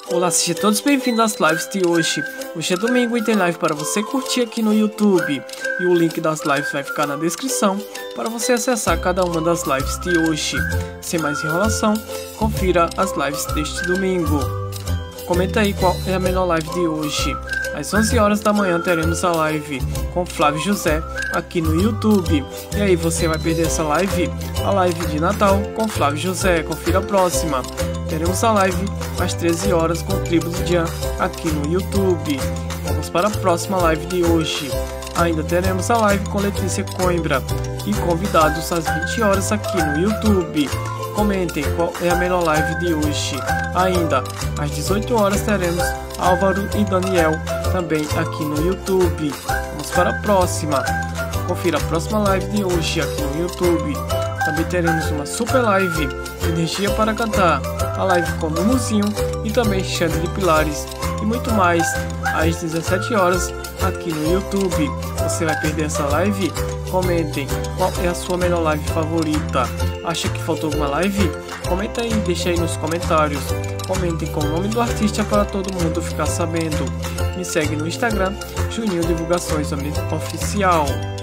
Olá, sejam todos bem-vindos às lives de hoje. Hoje é domingo e tem live para você curtir aqui no YouTube. E o link das lives vai ficar na descrição para você acessar cada uma das lives de hoje. Sem mais enrolação, confira as lives deste domingo. Comenta aí qual é a melhor live de hoje. Às 11 horas da manhã teremos a live com Flávio José aqui no YouTube. E aí, você vai perder essa live? A live de Natal com Flávio José. Confira a próxima. Teremos a live às 13 horas com Tribo do Jean aqui no YouTube. Vamos para a próxima live de hoje. Ainda teremos a live com Letícia Coimbra e convidados às 20 horas aqui no YouTube. Comentem qual é a melhor live de hoje. Ainda às 18 horas teremos Álvaro e Daniel também aqui no YouTube. Vamos para a próxima. Confira a próxima live de hoje aqui no YouTube. Também teremos uma super live, Energia para Cantar, a live com Mumuzinho e também Xande de Pilares e muito mais às 17 horas aqui no YouTube. Você vai perder essa live? Comentem qual é a sua melhor live favorita. Acha que faltou alguma live? Comenta aí, deixa aí nos comentários. Comentem com o nome do artista para todo mundo ficar sabendo. Me segue no Instagram, Juninho Divulgações Oficial.